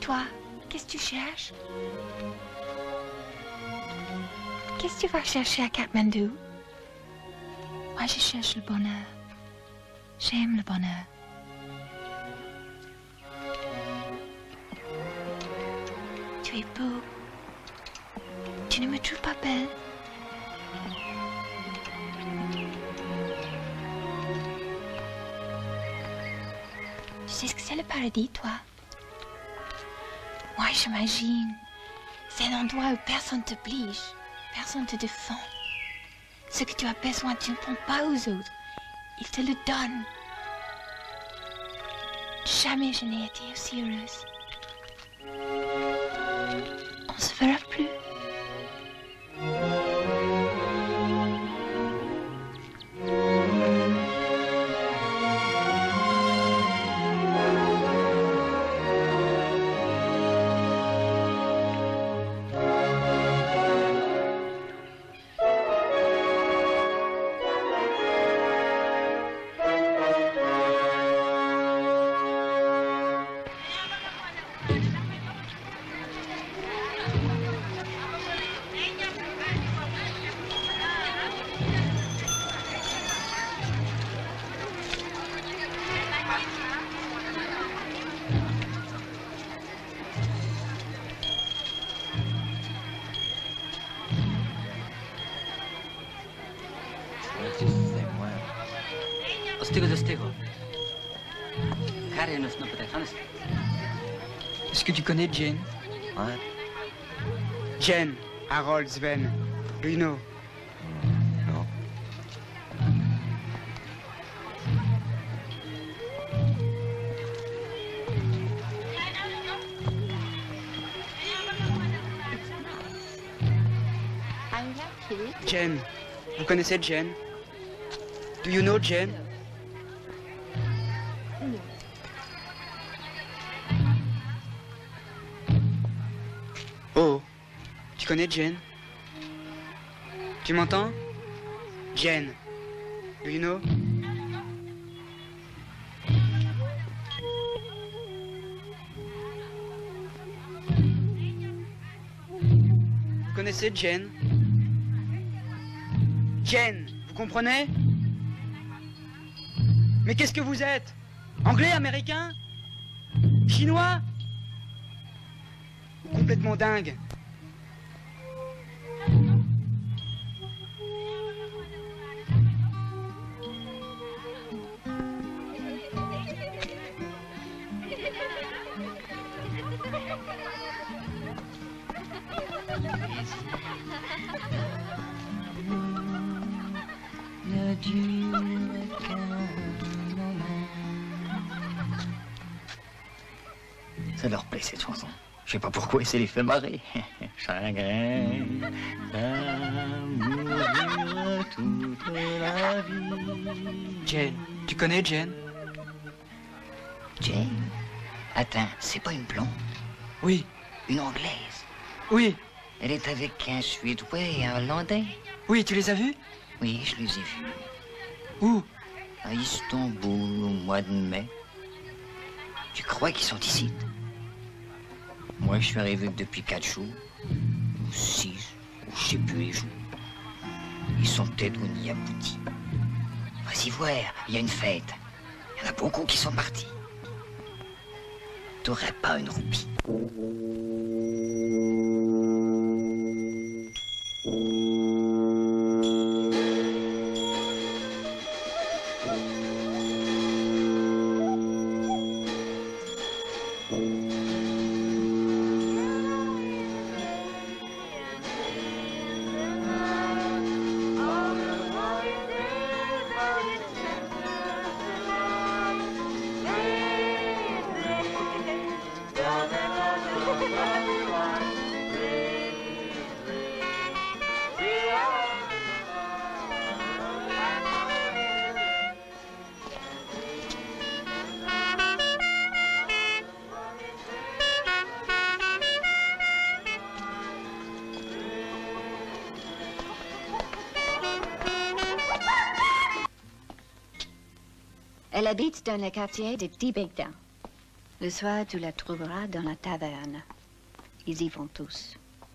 toi, qu'est-ce que tu cherches? Qu'est-ce que tu vas chercher à Katmandou? Moi, je cherche le bonheur. J'aime le bonheur. Tu es beau. Tu ne me trouves pas belle? Tu sais ce que c'est le paradis, toi? Moi, j'imagine. C'est un endroit où personne ne t'oblige, personne ne te défend. Ce que tu as besoin, tu ne prends pas aux autres. Ils te le donnent. Jamais je n'ai été aussi heureuse. On se verra plus. Est-ce que tu connais Jane? Ouais. Jane, Harold, Sven, do you know? Non. Jane, vous connaissez Jane? Do you know Jane? Oh, tu connais Jane? Tu m'entends? Jane, do you know? Vous connaissez Jane? Jane, vous comprenez? Mais qu'est-ce que vous êtes? Anglais, américain? Chinois? Ou complètement dingue? Ça leur plaît cette chanson. Je sais pas pourquoi, ça les fait marrer. Chagrin d'amour toute la vie. Jane, tu connais Jane? Jane? Attends, c'est pas une blonde? Oui. Une anglaise? Oui. Elle est avec un Suédois et un Hollandais? Oui, tu les as vus? Oui, je les ai vus. Où? À Istanbul, au mois de mai. Tu crois qu'ils sont ici? Moi, je suis arrivé que depuis 4 jours, ou 6, ou je sais plus les jours. Ils sont peut-être au Niabouti. Vas-y voir, il y a une fête. Il y en a beaucoup qui sont partis. T'aurais pas une roupie? Elle habite dans le quartier de Tibeta. Le soir, tu la trouveras dans la taverne. Ils y vont tous.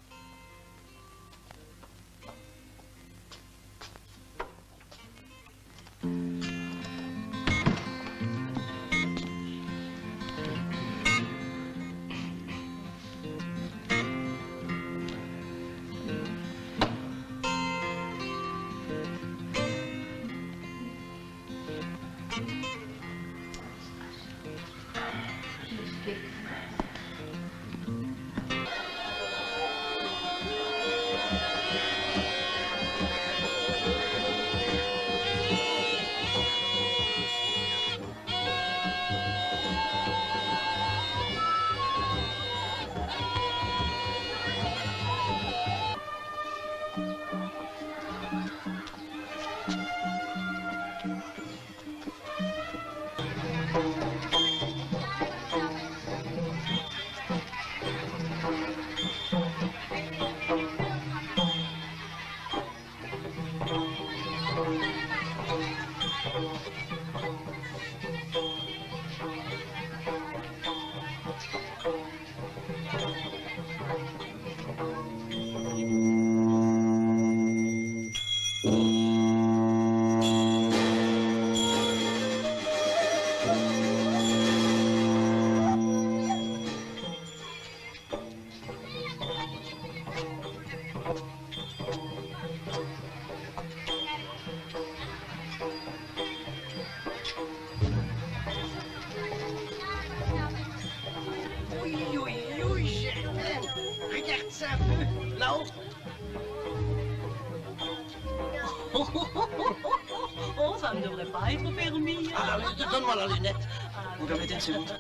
Oh, ça ne devrait pas être permis. Ah, donne-moi la lunette. Vous permettez une seconde?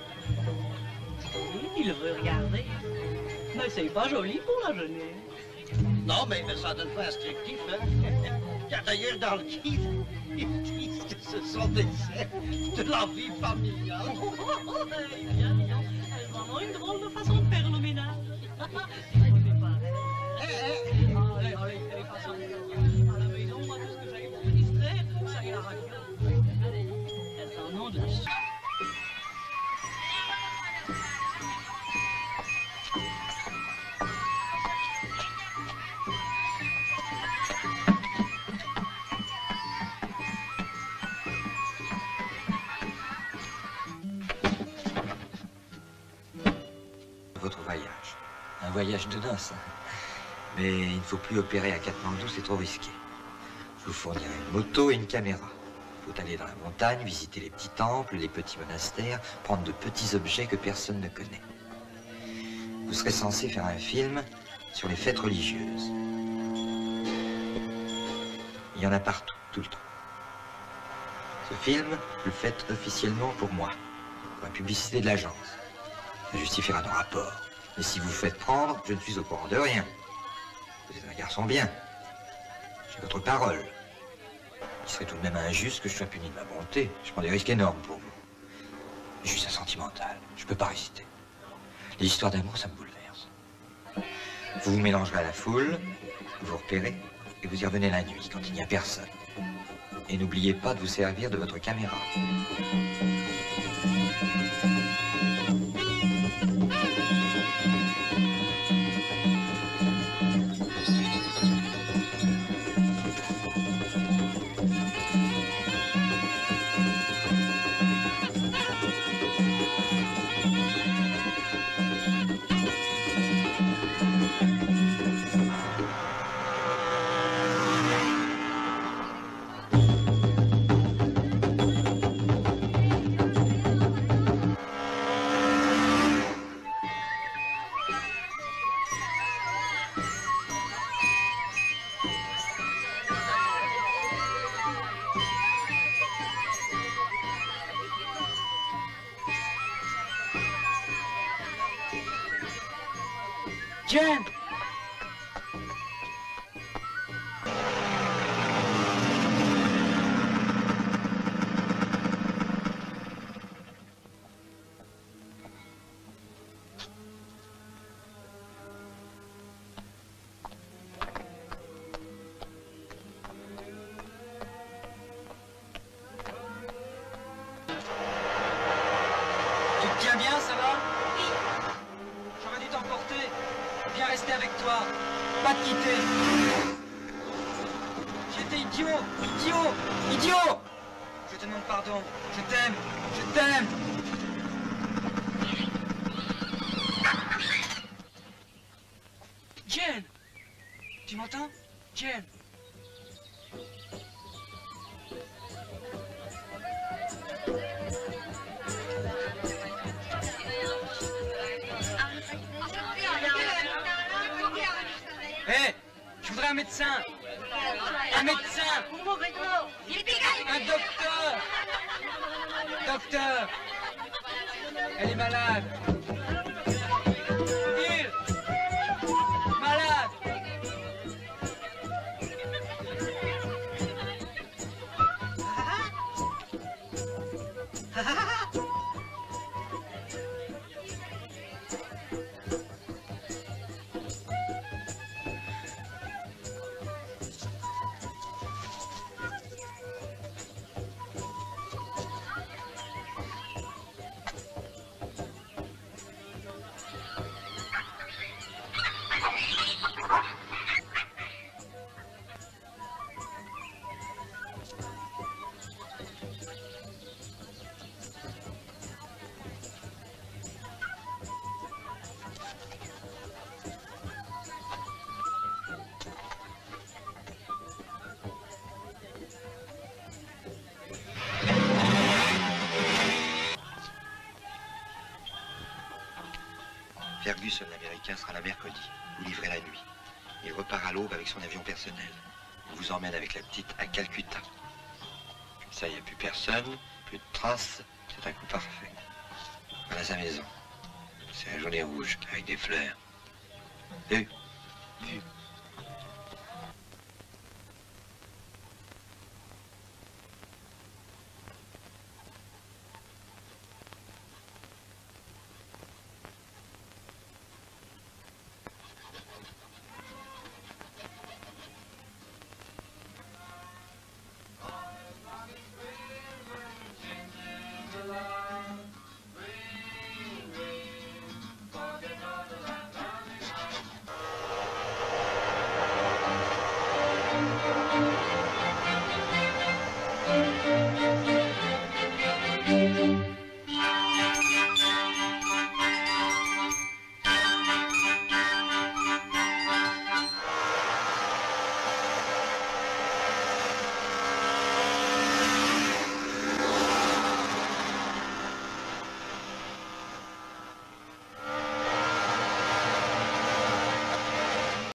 Oui, il veut regarder. Mais c'est pas joli pour la jeunesse. Non, mais ça donne pas instructif, hein. Car d'ailleurs, dans le livre, ils disent que ce sont des scènes de la vie familiale. Eh bien, elles en ont une drôle de façon de faire le ménage. C'est pareil. Allez, façon. À la maison, moi, tout ce que j'ai pour me distraire, ça y est, la radio. Elles en ont de la chance. Votre voyage. Un voyage de noces. Mais il ne faut plus opérer à Katmandou, c'est trop risqué. Je vous fournirai une moto et une caméra. Il faut aller dans la montagne, visiter les petits temples, les petits monastères, prendre de petits objets que personne ne connaît. Vous serez censé faire un film sur les fêtes religieuses. Il y en a partout, tout le temps. Ce film, vous le faites officiellement pour moi, pour la publicité de l'agence. Ça justifiera nos rapports. Mais si vous vous faites prendre, je ne suis au courant de rien. Vous êtes un garçon bien. J'ai votre parole. Il serait tout de même injuste que je sois puni de ma bonté. Je prends des risques énormes pour vous. Je suis un sentimental. Je ne peux pas résister. Les histoires d'amour, ça me bouleverse. Vous vous mélangerez à la foule, vous vous repérez, et vous y revenez la nuit, quand il n'y a personne. Et n'oubliez pas de vous servir de votre caméra. Jen! Tu te tiens bien, ça va? J'étais idiot. Idiot. Idiot. Je te demande pardon. Je t'aime. Je t'aime. Jen. Tu m'entends? Jen. Hé, je voudrais un médecin. Un médecin. Un docteur. Docteur. Elle est malade. Il. Malade. Ferguson, l'américain, sera là mercredi. Vous livrez la nuit. Il repart à l'aube avec son avion personnel. Il vous emmène avec la petite à Calcutta. Comme ça, il n'y a plus personne, plus de traces. C'est un coup parfait. Voilà sa maison. C'est la journée rouge, avec des fleurs. Vu? Vu. Thank you.